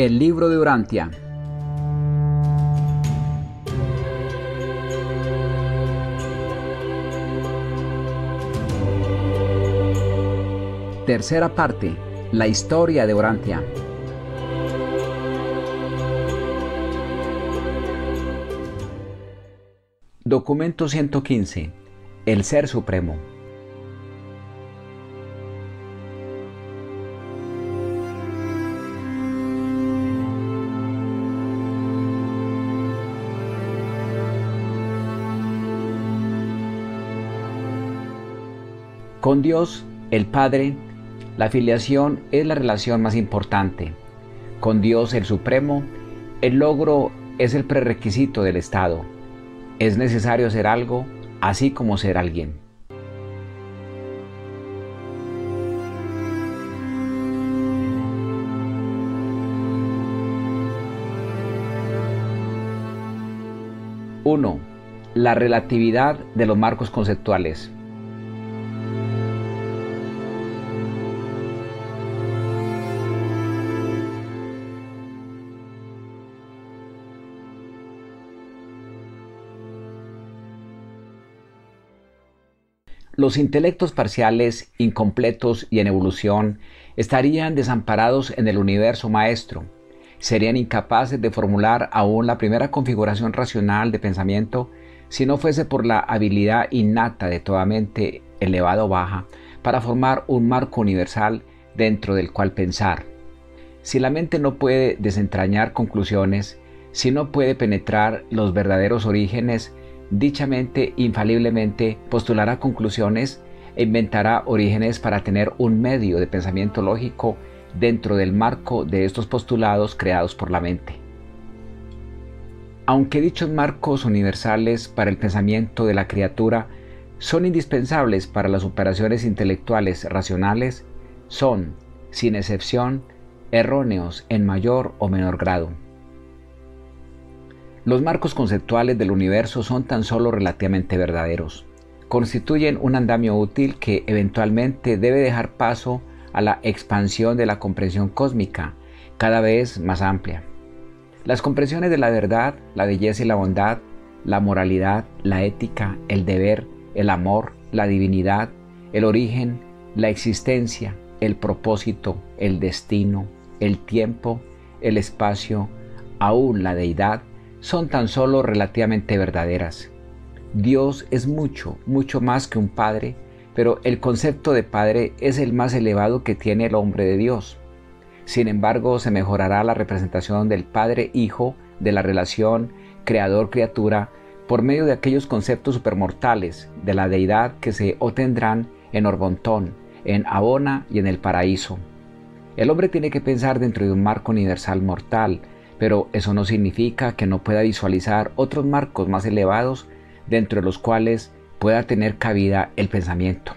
El libro de Urantia. Tercera parte. La historia de Urantia. Documento 115. El Ser Supremo. Con Dios, el Padre, la filiación es la relación más importante. Con Dios, el Supremo, el logro es el prerequisito del estado. Es necesario ser algo, así como ser alguien. Uno. La relatividad de los marcos conceptuales. Los intelectos parciales, incompletos y en evolución estarían desamparados en el universo maestro. Serían incapaces de formular aún la primera configuración racional de pensamiento si no fuese por la habilidad innata de toda mente elevada o baja para formar un marco universal dentro del cual pensar. Si la mente no puede desentrañar conclusiones, si no puede penetrar los verdaderos orígenes, dicha mente infaliblemente postulará conclusiones e inventará orígenes para tener un medio de pensamiento lógico dentro del marco de estos postulados creados por la mente. Aunque dichos marcos universales para el pensamiento de la criatura son indispensables para las operaciones intelectuales racionales, son, sin excepción, erróneos en mayor o menor grado. Los marcos conceptuales del universo son tan solo relativamente verdaderos. Constituyen un andamio útil que eventualmente debe dejar paso a la expansión de la comprensión cósmica, cada vez más amplia. Las comprensiones de la verdad, la belleza y la bondad, la moralidad, la ética, el deber, el amor, la divinidad, el origen, la existencia, el propósito, el destino, el tiempo, el espacio, aún la deidad, son tan solo relativamente verdaderas. Dios es mucho, mucho más que un padre, pero el concepto de padre es el más elevado que tiene el hombre de Dios. Sin embargo, se mejorará la representación del padre-hijo de la relación creador-criatura por medio de aquellos conceptos supermortales de la deidad que se obtendrán en Orbontón, en Abona y en el paraíso. El hombre tiene que pensar dentro de un marco universal mortal, pero eso no significa que no pueda visualizar otros marcos más elevados dentro de los cuales pueda tener cabida el pensamiento.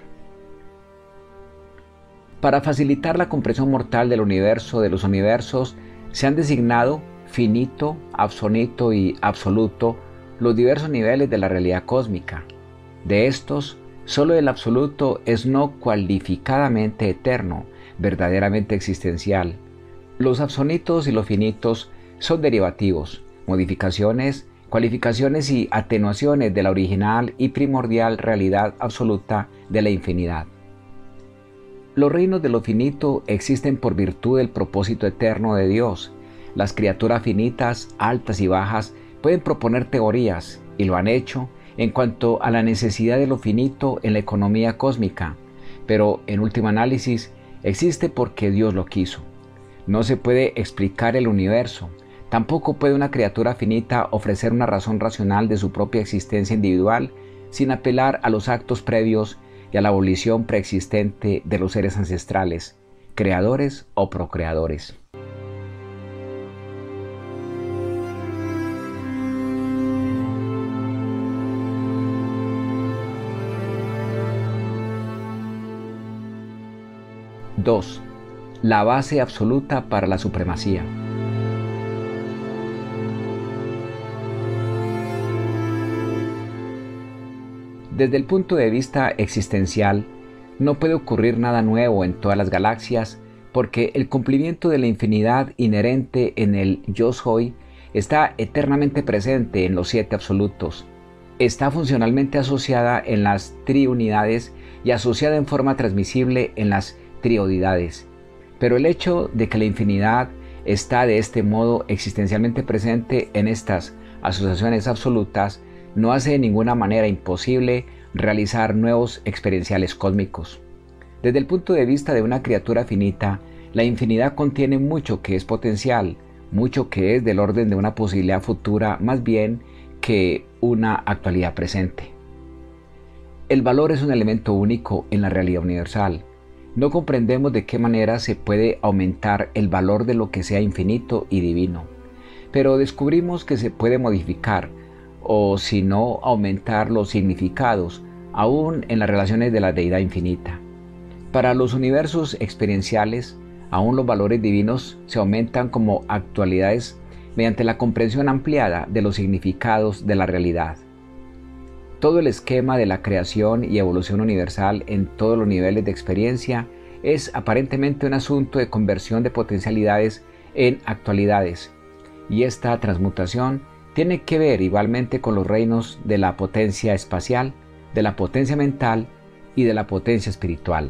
Para facilitar la comprensión mortal del universo de los universos, se han designado finito, absonito y absoluto los diversos niveles de la realidad cósmica. De estos, solo el absoluto es no cualificadamente eterno, verdaderamente existencial. Los absonitos y los finitos son derivativos, modificaciones, cualificaciones y atenuaciones de la original y primordial realidad absoluta de la infinidad. Los reinos de lo finito existen por virtud del propósito eterno de Dios. Las criaturas finitas, altas y bajas, pueden proponer teorías, y lo han hecho, en cuanto a la necesidad de lo finito en la economía cósmica, pero en último análisis existe porque Dios lo quiso. No se puede explicar el universo. Tampoco puede una criatura finita ofrecer una razón racional de su propia existencia individual sin apelar a los actos previos y a la volición preexistente de los seres ancestrales, creadores o procreadores. Dos. La base absoluta para la supremacía. Desde el punto de vista existencial, no puede ocurrir nada nuevo en todas las galaxias, porque el cumplimiento de la infinidad inherente en el yo soy está eternamente presente en los 7 absolutos, está funcionalmente asociada en las triunidades y asociada en forma transmisible en las triodidades. Pero el hecho de que la infinidad está de este modo existencialmente presente en estas asociaciones absolutas no hace de ninguna manera imposible realizar nuevos experienciales cósmicos. Desde el punto de vista de una criatura finita, la infinidad contiene mucho que es potencial, mucho que es del orden de una posibilidad futura más bien que una actualidad presente. El valor es un elemento único en la realidad universal. No comprendemos de qué manera se puede aumentar el valor de lo que sea infinito y divino, pero descubrimos que se puede modificar, o si no aumentar los significados, aún en las relaciones de la deidad infinita. Para los universos experienciales, aún los valores divinos se aumentan como actualidades mediante la comprensión ampliada de los significados de la realidad. Todo el esquema de la creación y evolución universal en todos los niveles de experiencia es aparentemente un asunto de conversión de potencialidades en actualidades, y esta transmutación tiene que ver igualmente con los reinos de la potencia espacial, de la potencia mental y de la potencia espiritual.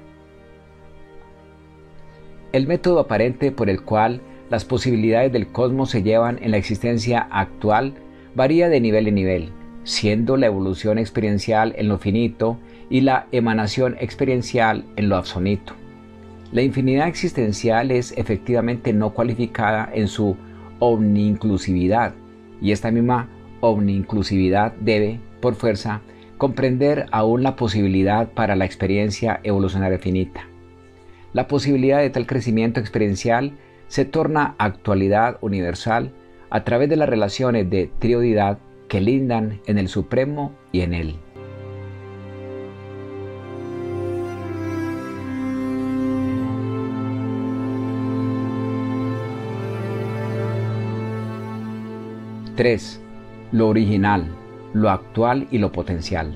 El método aparente por el cual las posibilidades del cosmos se llevan en la existencia actual varía de nivel en nivel, siendo la evolución experiencial en lo finito y la emanación experiencial en lo absoluto. La infinidad existencial es efectivamente no cualificada en su omniinclusividad, y esta misma omniinclusividad debe, por fuerza, comprender aún la posibilidad para la experiencia evolucionaria finita. La posibilidad de tal crecimiento experiencial se torna actualidad universal a través de las relaciones de triodidad que lindan en el Supremo y en él. Tres. Lo original, lo actual y lo potencial.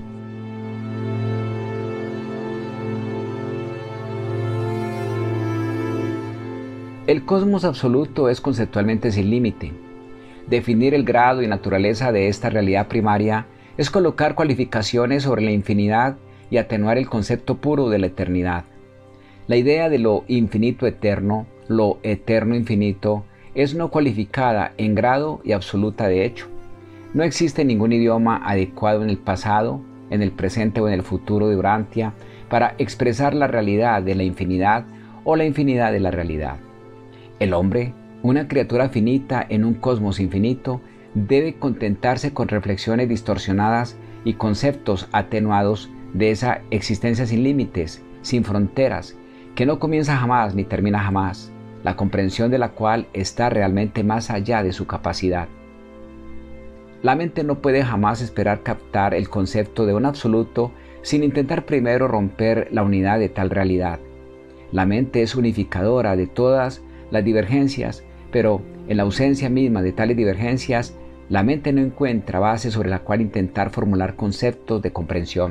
El cosmos absoluto es conceptualmente sin límite. Definir el grado y naturaleza de esta realidad primaria es colocar cualificaciones sobre la infinidad y atenuar el concepto puro de la eternidad. La idea de lo infinito eterno, lo eterno infinito, es no cualificada en grado y absoluta de hecho. No existe ningún idioma adecuado en el pasado, en el presente o en el futuro de Urantia para expresar la realidad de la infinidad o la infinidad de la realidad. El hombre, una criatura finita en un cosmos infinito, debe contentarse con reflexiones distorsionadas y conceptos atenuados de esa existencia sin límites, sin fronteras, que no comienza jamás ni termina jamás, la comprensión de la cual está realmente más allá de su capacidad. La mente no puede jamás esperar captar el concepto de un absoluto sin intentar primero romper la unidad de tal realidad. La mente es unificadora de todas las divergencias, pero en la ausencia misma de tales divergencias, la mente no encuentra base sobre la cual intentar formular conceptos de comprensión.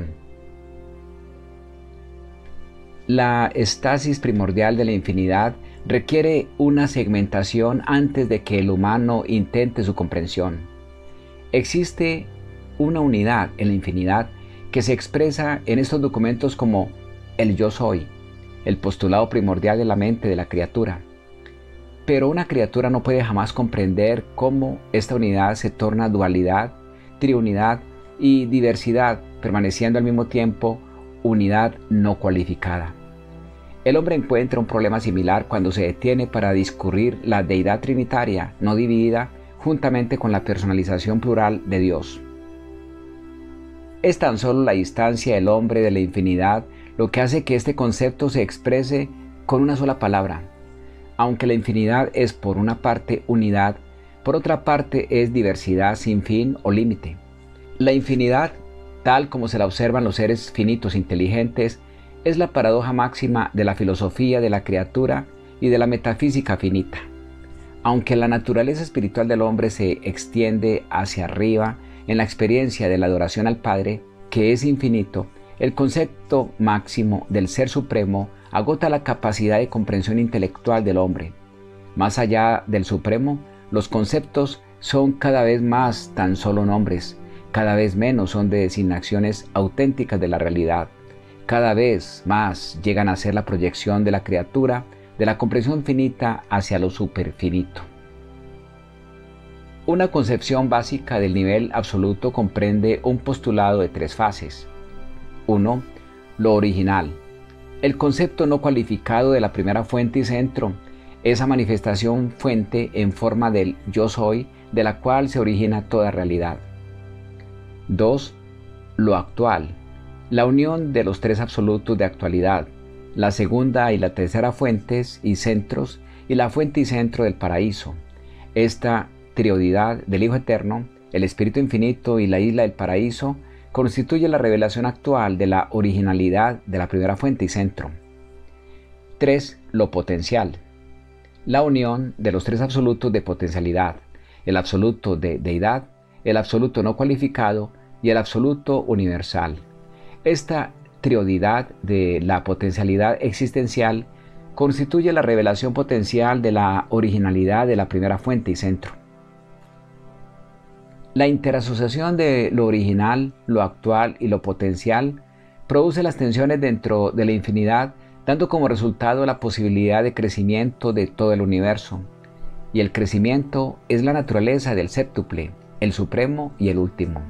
La estasis primordial de la infinidad requiere una segmentación antes de que el humano intente su comprensión. Existe una unidad en la infinidad que se expresa en estos documentos como el yo soy, el postulado primordial de la mente de la criatura. Pero una criatura no puede jamás comprender cómo esta unidad se torna dualidad, triunidad y diversidad, permaneciendo al mismo tiempo unidad no cualificada. El hombre encuentra un problema similar cuando se detiene para discurrir la deidad trinitaria no dividida juntamente con la personalización plural de Dios. Es tan solo la distancia del hombre de la infinidad lo que hace que este concepto se exprese con una sola palabra. Aunque la infinidad es por una parte unidad, por otra parte es diversidad sin fin o límite. La infinidad, tal como se la observan los seres finitos inteligentes, es la paradoja máxima de la filosofía de la criatura y de la metafísica finita. Aunque la naturaleza espiritual del hombre se extiende hacia arriba en la experiencia de la adoración al Padre, que es infinito, el concepto máximo del Ser Supremo agota la capacidad de comprensión intelectual del hombre. Más allá del Supremo, los conceptos son cada vez más tan solo nombres, cada vez menos son de designaciones auténticas de la realidad, cada vez más llegan a ser la proyección de la criatura, de la comprensión finita hacia lo superfinito. Una concepción básica del nivel absoluto comprende un postulado de 3 fases. 1. Lo original. El concepto no cualificado de la primera fuente y centro, esa manifestación fuente en forma del yo soy, de la cual se origina toda realidad. 2. Lo actual. La unión de los 3 absolutos de actualidad, la segunda y la tercera fuentes y centros, y la fuente y centro del paraíso. Esta triodidad del Hijo Eterno, el Espíritu Infinito y la isla del paraíso constituye la revelación actual de la originalidad de la primera fuente y centro. 3. Lo potencial. La unión de los 3 absolutos de potencialidad, el absoluto de deidad, el absoluto no cualificado y el absoluto universal. Esta triodidad de la potencialidad existencial constituye la revelación potencial de la originalidad de la primera fuente y centro. La interasociación de lo original, lo actual y lo potencial produce las tensiones dentro de la infinidad, dando como resultado la posibilidad de crecimiento de todo el universo. Y el crecimiento es la naturaleza del séptuple, el supremo y el último.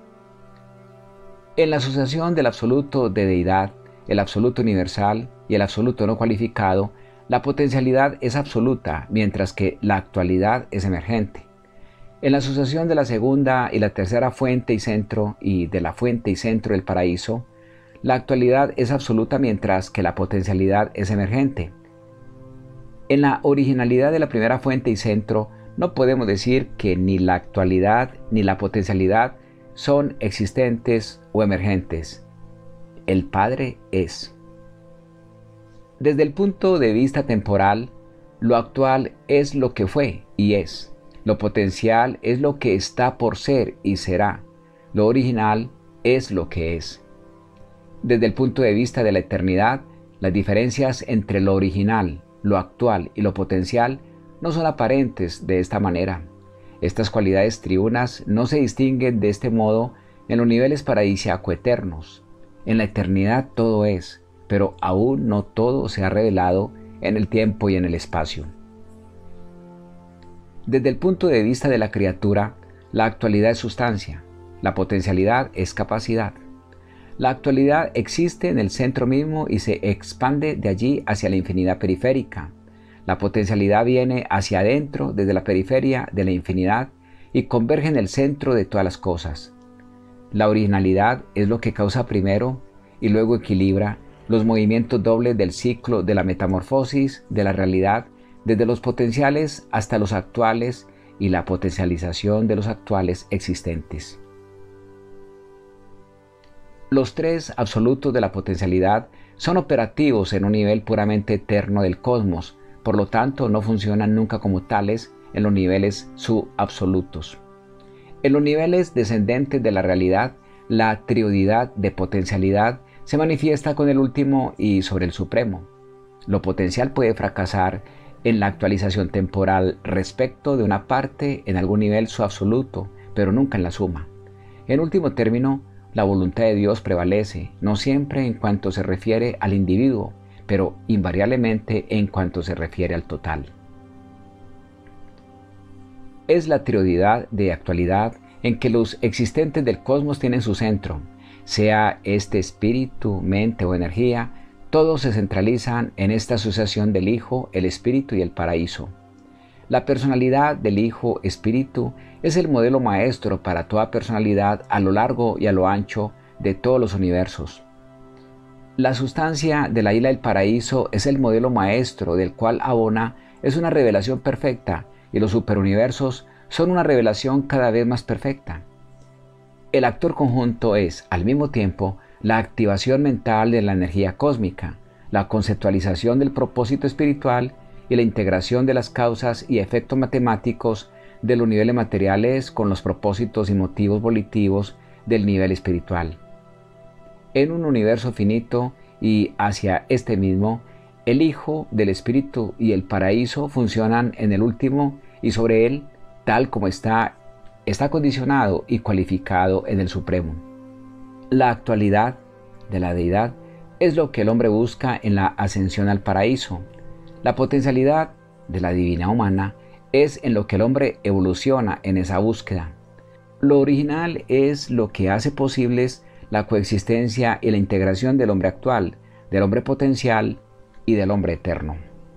En la asociación del absoluto de deidad, el absoluto universal y el absoluto no cualificado, la potencialidad es absoluta, mientras que la actualidad es emergente. En la asociación de la segunda y la tercera fuente y centro y de la fuente y centro del paraíso, la actualidad es absoluta mientras que la potencialidad es emergente. En la originalidad de la primera fuente y centro no podemos decir que ni la actualidad ni la potencialidad son existentes o emergentes. El Padre es. Desde el punto de vista temporal, lo actual es lo que fue y es. Lo potencial es lo que está por ser y será. Lo original es lo que es. Desde el punto de vista de la eternidad, las diferencias entre lo original, lo actual y lo potencial no son aparentes de esta manera. Estas cualidades triunas no se distinguen de este modo en los niveles paradisíaco eternos. En la eternidad todo es, pero aún no todo se ha revelado en el tiempo y en el espacio. Desde el punto de vista de la criatura, la actualidad es sustancia, la potencialidad es capacidad. La actualidad existe en el centro mismo y se expande de allí hacia la infinidad periférica. La potencialidad viene hacia adentro desde la periferia de la infinidad y converge en el centro de todas las cosas. La originalidad es lo que causa primero y luego equilibra los movimientos dobles del ciclo de la metamorfosis de la realidad, desde los potenciales hasta los actuales y la potencialización de los actuales existentes. Los 3 absolutos de la potencialidad son operativos en un nivel puramente eterno del cosmos, por lo tanto no funcionan nunca como tales en los niveles subabsolutos. En los niveles descendentes de la realidad, la triodidad de potencialidad se manifiesta con el último y sobre el supremo. Lo potencial puede fracasar en la actualización temporal respecto de una parte en algún nivel subabsoluto, pero nunca en la suma. En último término, la voluntad de Dios prevalece, no siempre en cuanto se refiere al individuo, pero invariablemente en cuanto se refiere al total. Es la triodidad de actualidad en que los existentes del cosmos tienen su centro, sea este espíritu, mente o energía. Todos se centralizan en esta asociación del Hijo, el Espíritu y el paraíso. La personalidad del Hijo Espíritu es el modelo maestro para toda personalidad a lo largo y a lo ancho de todos los universos. La sustancia de la isla del paraíso es el modelo maestro del cual Abona es una revelación perfecta y los superuniversos son una revelación cada vez más perfecta. El actor conjunto es, al mismo tiempo, la activación mental de la energía cósmica, la conceptualización del propósito espiritual y la integración de las causas y efectos matemáticos de los niveles materiales con los propósitos y motivos volitivos del nivel espiritual. En un universo finito y hacia este mismo, el Hijo del Espíritu y el paraíso funcionan en el último y sobre él, tal como está condicionado y cualificado en el Supremo. La actualidad de la deidad es lo que el hombre busca en la ascensión al paraíso. La potencialidad de la divinidad humana es en lo que el hombre evoluciona en esa búsqueda. Lo original es lo que hace posibles la coexistencia y la integración del hombre actual, del hombre potencial y del hombre eterno.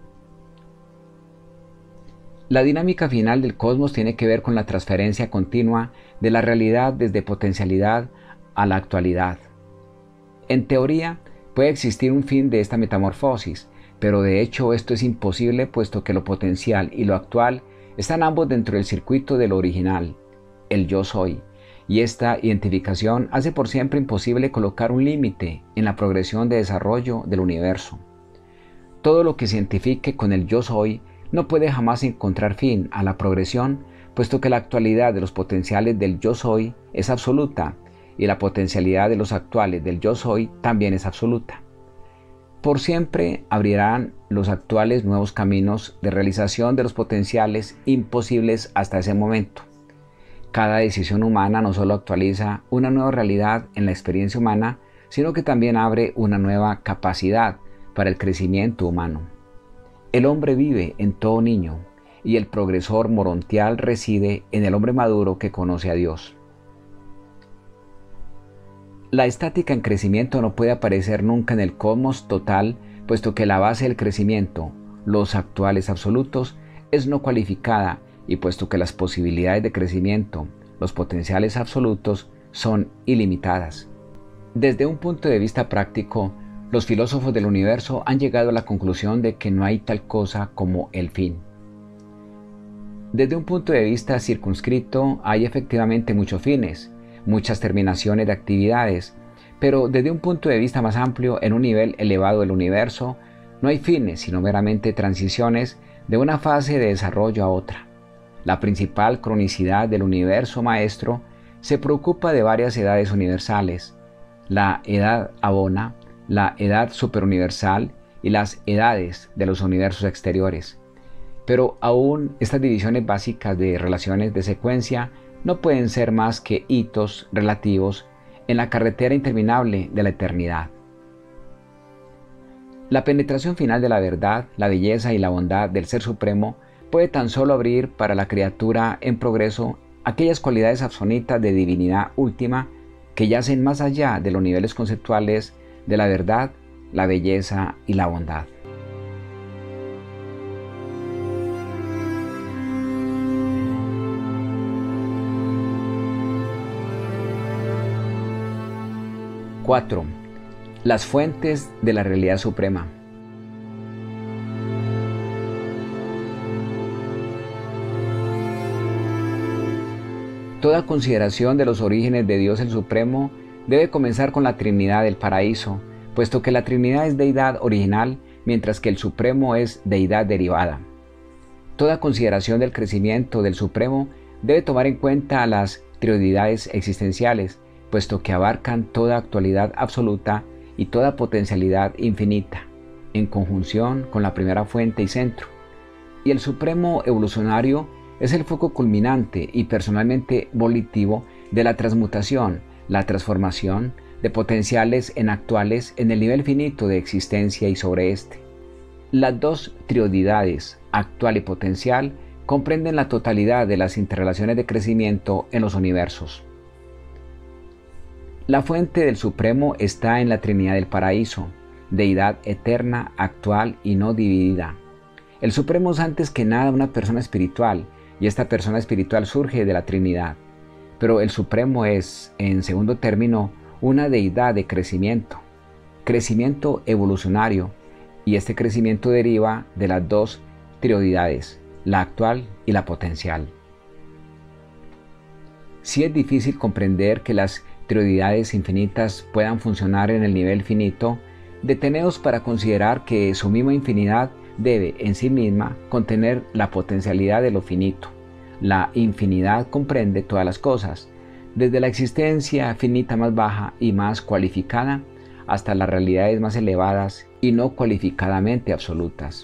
La dinámica final del cosmos tiene que ver con la transferencia continua de la realidad desde potencialidad a la actualidad. En teoría, puede existir un fin de esta metamorfosis, pero de hecho esto es imposible puesto que lo potencial y lo actual están ambos dentro del circuito de lo original, el yo soy, y esta identificación hace por siempre imposible colocar un límite en la progresión de desarrollo del universo. Todo lo que se identifique con el yo soy no puede jamás encontrar fin a la progresión, puesto que la actualidad de los potenciales del yo soy es absoluta y la potencialidad de los actuales del yo soy también es absoluta. Por siempre abrirán los actuales nuevos caminos de realización de los potenciales imposibles hasta ese momento. Cada decisión humana no solo actualiza una nueva realidad en la experiencia humana, sino que también abre una nueva capacidad para el crecimiento humano. El hombre vive en todo niño y el progresor morontial reside en el hombre maduro que conoce a Dios. La estática en crecimiento no puede aparecer nunca en el cosmos total, puesto que la base del crecimiento, los actuales absolutos, es no cualificada y puesto que las posibilidades de crecimiento, los potenciales absolutos, son ilimitadas. Desde un punto de vista práctico, los filósofos del universo han llegado a la conclusión de que no hay tal cosa como el fin. Desde un punto de vista circunscrito, hay efectivamente muchos fines, muchas terminaciones de actividades, pero desde un punto de vista más amplio, en un nivel elevado del universo, no hay fines, sino meramente transiciones de una fase de desarrollo a otra. La principal cronicidad del universo maestro se preocupa de varias edades universales: la edad abona, la edad superuniversal y las edades de los universos exteriores. Pero aún estas divisiones básicas de relaciones de secuencia no pueden ser más que hitos relativos en la carretera interminable de la eternidad. La penetración final de la verdad, la belleza y la bondad del Ser Supremo puede tan solo abrir para la criatura en progreso aquellas cualidades absolutas de divinidad última que yacen más allá de los niveles conceptuales de la verdad, la belleza y la bondad. ¡4! Las fuentes de la realidad suprema. Toda consideración de los orígenes de Dios el Supremo debe comenzar con la Trinidad del paraíso, puesto que la Trinidad es deidad original, mientras que el Supremo es deidad derivada. Toda consideración del crecimiento del Supremo debe tomar en cuenta las trioidades existenciales, puesto que abarcan toda actualidad absoluta y toda potencialidad infinita, en conjunción con la primera fuente y centro. Y el Supremo evolucionario es el foco culminante y personalmente volitivo de la transmutación, la transformación de potenciales en actuales en el nivel finito de existencia y sobre este. Las dos trioidades, actual y potencial, comprenden la totalidad de las interrelaciones de crecimiento en los universos. La fuente del Supremo está en la Trinidad del paraíso, deidad eterna, actual y no dividida. El Supremo es antes que nada una persona espiritual, y esta persona espiritual surge de la Trinidad. Pero el Supremo es, en segundo término, una deidad de crecimiento evolucionario, y este crecimiento deriva de las dos trioidades, la actual y la potencial. Si es difícil comprender que las trioidades infinitas puedan funcionar en el nivel finito, deteneos para considerar que su misma infinidad debe en sí misma contener la potencialidad de lo finito. La infinidad comprende todas las cosas, desde la existencia finita más baja y más cualificada hasta las realidades más elevadas y no cualificadamente absolutas.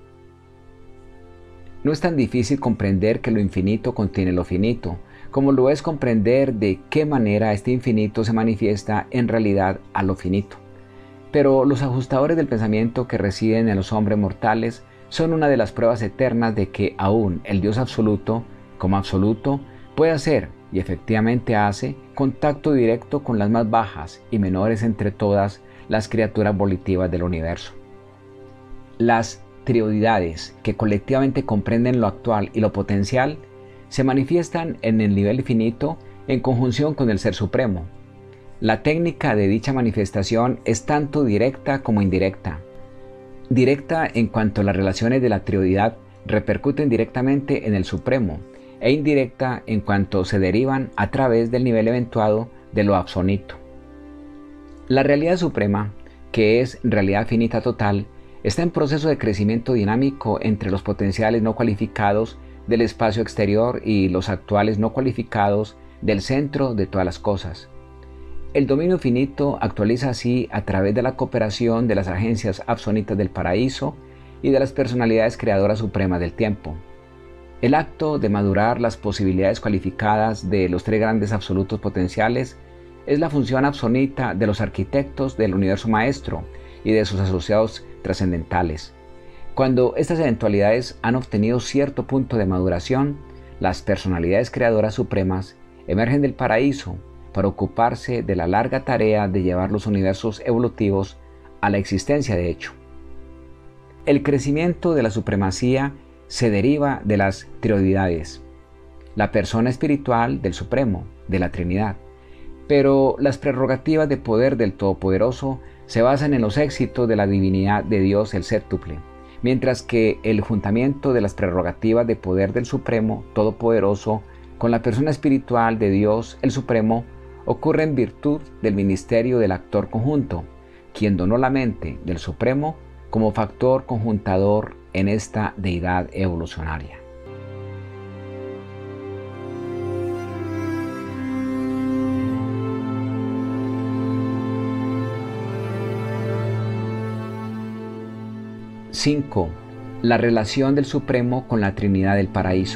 No es tan difícil comprender que lo infinito contiene lo finito, como lo es comprender de qué manera este infinito se manifiesta en realidad a lo finito. Pero los ajustadores del pensamiento que residen en los hombres mortales son una de las pruebas eternas de que aún el Dios absoluto, como absoluto, puede hacer, y efectivamente hace, contacto directo con las más bajas y menores entre todas las criaturas volitivas del universo. Las trioidades, que colectivamente comprenden lo actual y lo potencial, se manifiestan en el nivel finito en conjunción con el Ser Supremo. La técnica de dicha manifestación es tanto directa como indirecta. Directa en cuanto las relaciones de la trioidad repercuten directamente en el Supremo, e indirecta en cuanto se derivan a través del nivel eventuado de lo absonito. La realidad suprema, que es realidad finita total, está en proceso de crecimiento dinámico entre los potenciales no cualificados del espacio exterior y los actuales no cualificados del centro de todas las cosas. El dominio finito actualiza así a través de la cooperación de las agencias absonitas del paraíso y de las personalidades creadoras supremas del tiempo. El acto de madurar las posibilidades cualificadas de los tres grandes absolutos potenciales es la función absonita de los arquitectos del universo maestro y de sus asociados trascendentales. Cuando estas eventualidades han obtenido cierto punto de maduración, las personalidades creadoras supremas emergen del paraíso para ocuparse de la larga tarea de llevar los universos evolutivos a la existencia de hecho. El crecimiento de la supremacía se deriva de las trioidades, la persona espiritual del Supremo, de la Trinidad, pero las prerrogativas de poder del Todopoderoso se basan en los éxitos de la divinidad de Dios el Séptuple, mientras que el juntamiento de las prerrogativas de poder del Supremo Todopoderoso con la persona espiritual de Dios el Supremo ocurre en virtud del ministerio del actor conjunto, quien donó la mente del Supremo como factor conjuntador en esta deidad evolucionaria. (5) La relación del Supremo con la Trinidad del Paraíso.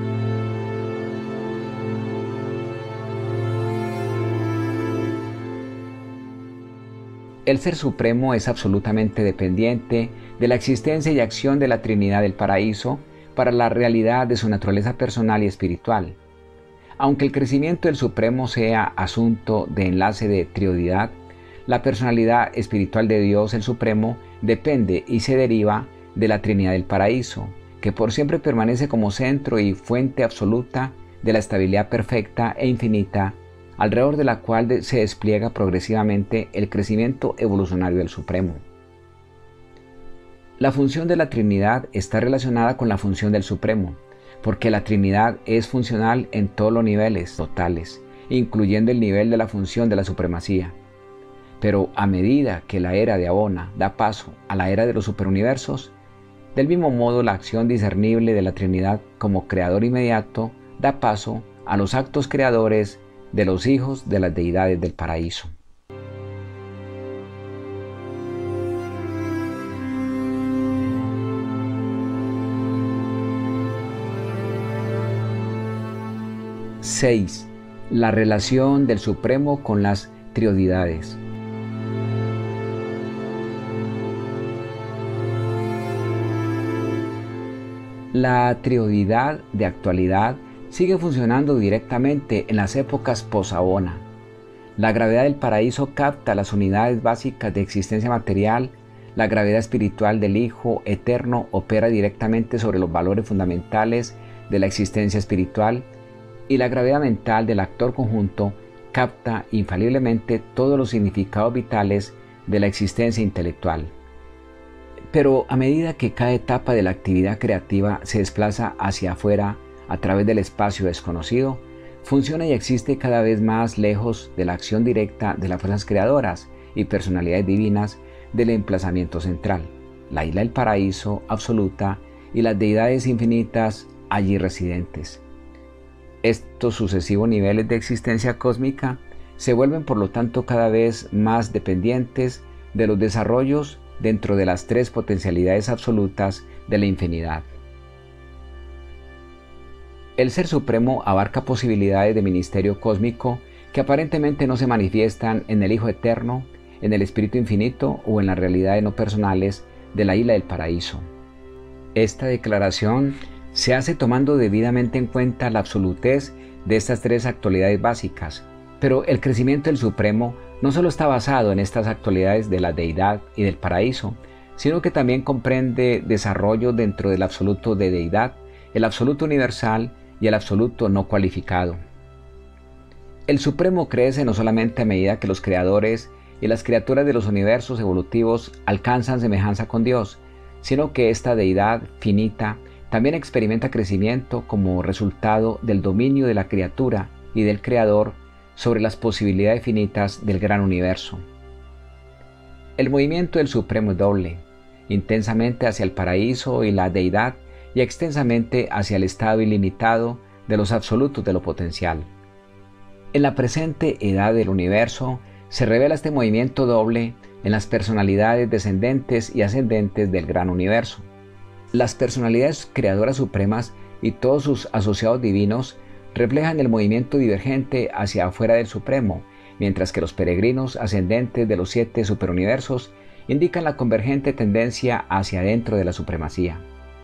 El Ser Supremo es absolutamente dependiente de la existencia y acción de la Trinidad del Paraíso para la realidad de su naturaleza personal y espiritual. Aunque el crecimiento del Supremo sea asunto de enlace de trioidad, la personalidad espiritual de Dios el Supremo depende y se deriva de la Trinidad del Paraíso, que por siempre permanece como centro y fuente absoluta de la estabilidad perfecta e infinita, alrededor de la cual se despliega progresivamente el crecimiento evolucionario del Supremo. La función de la Trinidad está relacionada con la función del Supremo, porque la Trinidad es funcional en todos los niveles totales, incluyendo el nivel de la función de la supremacía. Pero a medida que la era de Abona da paso a la era de los superuniversos, del mismo modo la acción discernible de la Trinidad como creador inmediato da paso a los actos creadores de los hijos de las deidades del paraíso. (6) La relación del Supremo con las trioidades. La trioidad de actualidad sigue funcionando directamente en las épocas post-Abona. La gravedad del paraíso capta las unidades básicas de existencia material, la gravedad espiritual del Hijo Eterno opera directamente sobre los valores fundamentales de la existencia espiritual y la gravedad mental del actor conjunto capta infaliblemente todos los significados vitales de la existencia intelectual. Pero a medida que cada etapa de la actividad creativa se desplaza hacia afuera a través del espacio desconocido, funciona y existe cada vez más lejos de la acción directa de las fuerzas creadoras y personalidades divinas del emplazamiento central, la isla del paraíso absoluta y las deidades infinitas allí residentes. Estos sucesivos niveles de existencia cósmica se vuelven por lo tanto cada vez más dependientes de los desarrollos dentro de las tres potencialidades absolutas de la infinidad. El Ser Supremo abarca posibilidades de ministerio cósmico que aparentemente no se manifiestan en el Hijo Eterno, en el Espíritu Infinito o en las realidades no personales de la isla del paraíso. Esta declaración se hace tomando debidamente en cuenta la absolutez de estas tres actualidades básicas, pero el crecimiento del Supremo no solo está basado en estas actualidades de la deidad y del paraíso, sino que también comprende desarrollo dentro del absoluto de deidad, el absoluto universal y el absoluto no cualificado. El Supremo crece no solamente a medida que los creadores y las criaturas de los universos evolutivos alcanzan semejanza con Dios, sino que esta deidad finita también experimenta crecimiento como resultado del dominio de la criatura y del creador sobre las posibilidades finitas del gran universo. El movimiento del Supremo es doble, intensamente hacia el paraíso y la deidad y extensamente hacia el estado ilimitado de los absolutos de lo potencial. En la presente edad del universo se revela este movimiento doble en las personalidades descendentes y ascendentes del gran universo. Las personalidades creadoras supremas y todos sus asociados divinos reflejan el movimiento divergente hacia afuera del Supremo, mientras que los peregrinos ascendentes de los 7 superuniversos indican la convergente tendencia hacia adentro de la supremacía.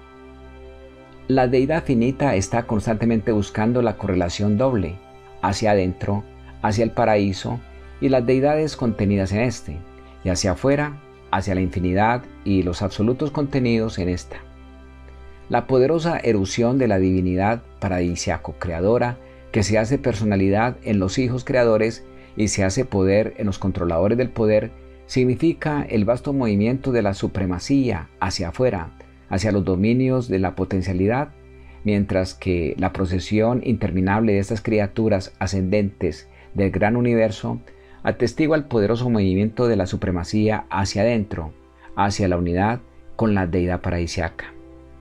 La deidad finita está constantemente buscando la correlación doble, hacia adentro, hacia el paraíso y las deidades contenidas en este, y hacia afuera, hacia la infinidad y los absolutos contenidos en esta. La poderosa erupción de la divinidad paradisiaco-creadora que se hace personalidad en los hijos creadores y se hace poder en los controladores del poder significa el vasto movimiento de la supremacía hacia afuera, hacia los dominios de la potencialidad, mientras que la procesión interminable de estas criaturas ascendentes del gran universo atestigua el poderoso movimiento de la supremacía hacia adentro, hacia la unidad con la deidad paradisiaca.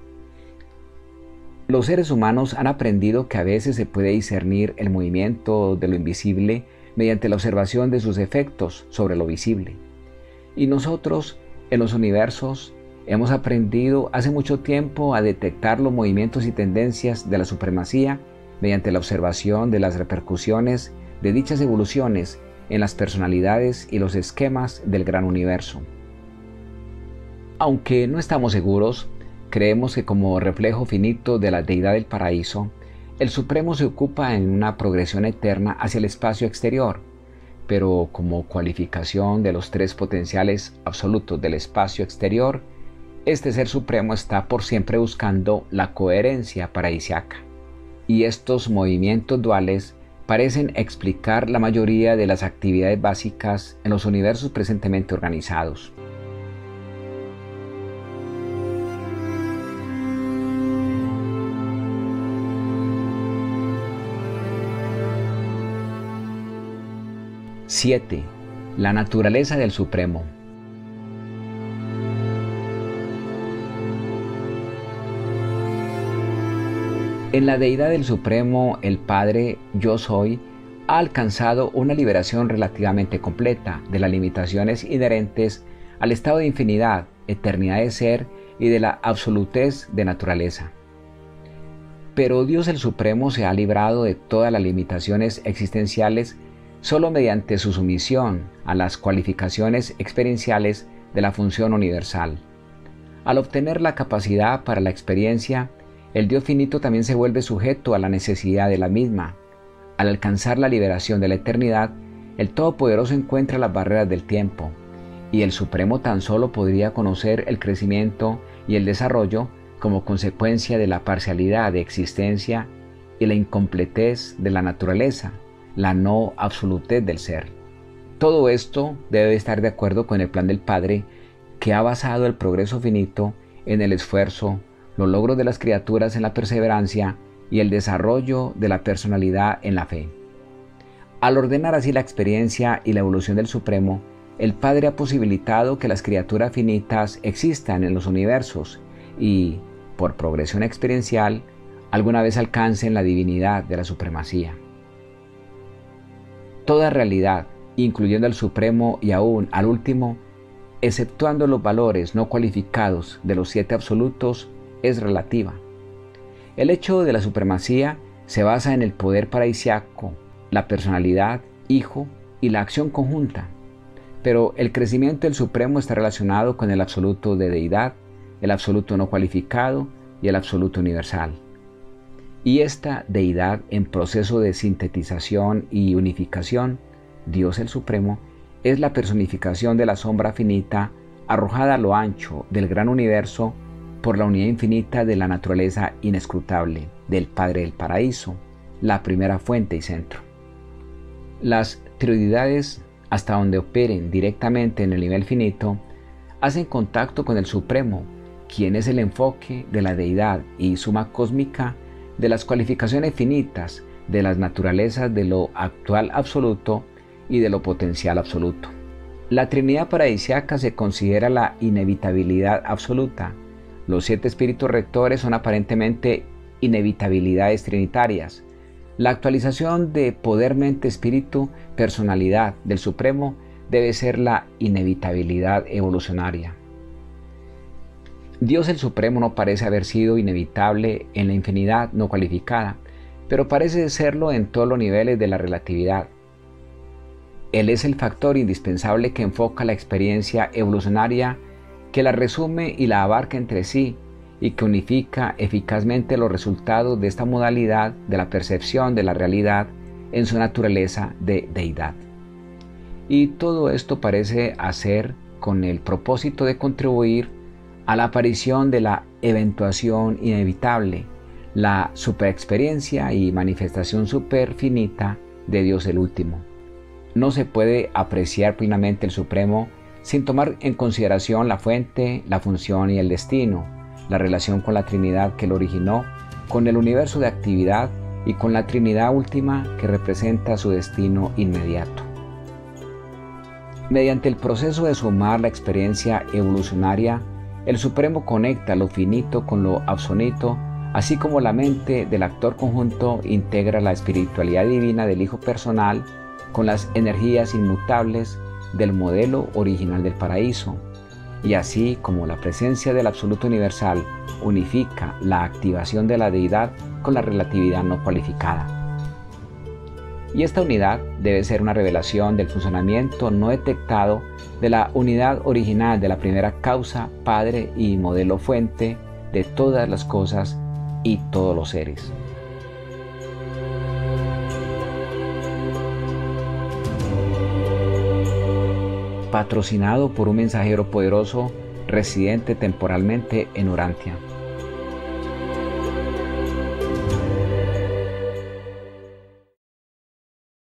Los seres humanos han aprendido que a veces se puede discernir el movimiento de lo invisible mediante la observación de sus efectos sobre lo visible. Y nosotros, en los universos, hemos aprendido hace mucho tiempo a detectar los movimientos y tendencias de la supremacía mediante la observación de las repercusiones de dichas evoluciones en las personalidades y los esquemas del gran universo. Aunque no estamos seguros, creemos que como reflejo finito de la deidad del paraíso, el Supremo se ocupa en una progresión eterna hacia el espacio exterior, pero como cualificación de los tres potenciales absolutos del espacio exterior, este Ser Supremo está por siempre buscando la coherencia paradisiaca. Y estos movimientos duales parecen explicar la mayoría de las actividades básicas en los universos presentemente organizados. ¡7! La naturaleza del Supremo. En la deidad del Supremo, el Padre Yo Soy ha alcanzado una liberación relativamente completa de las limitaciones inherentes al estado de infinidad, eternidad de ser y de la absolutez de naturaleza. Pero Dios el Supremo se ha librado de todas las limitaciones existenciales solo mediante su sumisión a las cualificaciones experienciales de la función universal. Al obtener la capacidad para la experiencia, el Dios finito también se vuelve sujeto a la necesidad de la misma. Al alcanzar la liberación de la eternidad, el Todopoderoso encuentra las barreras del tiempo, y el Supremo tan solo podría conocer el crecimiento y el desarrollo como consecuencia de la parcialidad de existencia y la incompletez de la naturaleza, la no absolutez del ser. Todo esto debe estar de acuerdo con el plan del Padre, que ha basado el progreso finito en el esfuerzo, los logros de las criaturas en la perseverancia y el desarrollo de la personalidad en la fe. Al ordenar así la experiencia y la evolución del Supremo, el Padre ha posibilitado que las criaturas finitas existan en los universos y, por progresión experiencial, alguna vez alcancen la divinidad de la supremacía. Toda realidad, incluyendo al Supremo y aún al último, exceptuando los valores no cualificados de los 7 absolutos, es relativa. El hecho de la supremacía se basa en el poder paradisiaco, la personalidad, hijo y la acción conjunta. Pero el crecimiento del Supremo está relacionado con el absoluto de deidad, el absoluto no cualificado y el absoluto universal. Y esta deidad en proceso de sintetización y unificación, Dios el Supremo, es la personificación de la sombra finita arrojada a lo ancho del gran universo por la unidad infinita de la naturaleza inescrutable del Padre del Paraíso, la primera fuente y centro. Las trioidades, hasta donde operen directamente en el nivel finito, hacen contacto con el Supremo, quien es el enfoque de la deidad y suma cósmica de las cualificaciones finitas de las naturalezas de lo actual absoluto y de lo potencial absoluto. La Trinidad paradisiaca se considera la inevitabilidad absoluta. Los 7 espíritus rectores son aparentemente inevitabilidades trinitarias. La actualización de poder, mente, espíritu, personalidad del Supremo debe ser la inevitabilidad evolucionaria. Dios el Supremo no parece haber sido inevitable en la infinidad no cualificada, pero parece serlo en todos los niveles de la relatividad. Él es el factor indispensable que enfoca la experiencia evolucionaria, que la resume y la abarca entre sí, y que unifica eficazmente los resultados de esta modalidad de la percepción de la realidad en su naturaleza de deidad. Y todo esto parece hacer con el propósito de contribuir a la aparición de la eventuación inevitable, la superexperiencia y manifestación superfinita de Dios el Último. No se puede apreciar plenamente el Supremo sin tomar en consideración la fuente, la función y el destino, la relación con la Trinidad que lo originó, con el universo de actividad y con la Trinidad última que representa su destino inmediato. Mediante el proceso de sumar la experiencia evolucionaria, el Supremo conecta lo finito con lo absoluto, así como la mente del actor conjunto integra la espiritualidad divina del Hijo personal con las energías inmutables del modelo original del paraíso, y así como la presencia del absoluto universal unifica la activación de la deidad con la relatividad no cualificada. Y esta unidad debe ser una revelación del funcionamiento no detectado de la unidad original de la primera causa, padre y modelo fuente de todas las cosas y todos los seres. Patrocinado por un mensajero poderoso residente temporalmente en Urantia.